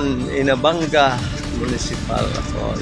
1 Inabanga Municipal Hall.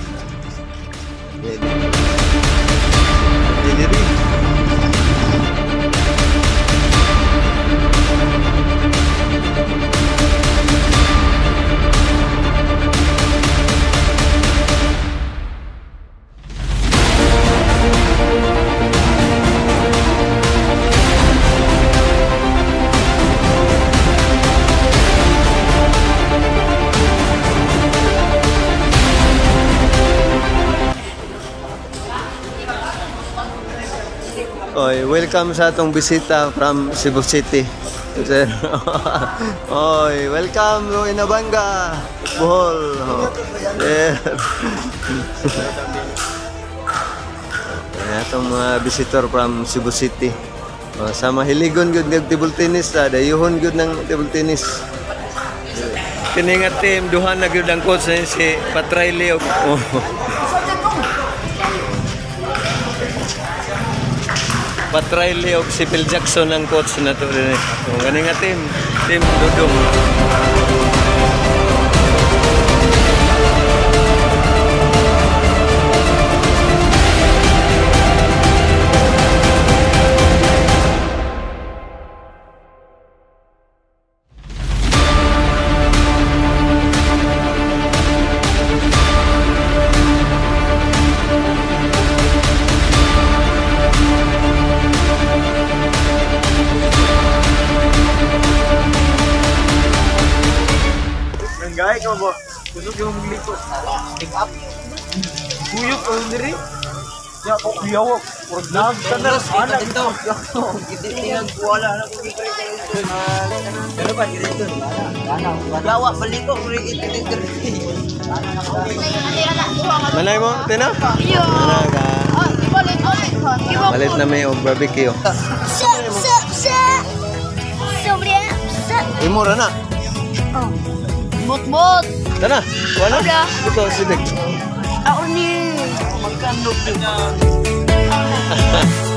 Oy, welcome sa atong bisita from Cebu City. Sir. Oy, welcome to Inabanga, Bohol. Sir. Atong mga visitor from Cebu City. Sa mahiligon gud ng table tennis, dayuhon gud ng table tennis. Kini nga team duha na gud ang coach si Patray Leo. Patray Leo si Phil Jackson ang coach na to rin. Gani nga team Dudong. Gaya ka ba? Gusto yung maglito. Pick up. Buyok o hindi rin? Ya, kung biyawak. Nag ka na rin. Anak ito. Tinagwala na kung ito. Pero ba, dito? Yawa, balik ko. Manay mo, Tina? Iyo. Balit na may barbecue. Imura na. Bot-bot. Tana, wala. Wala. Ito, sinig. Ako ni. Magkano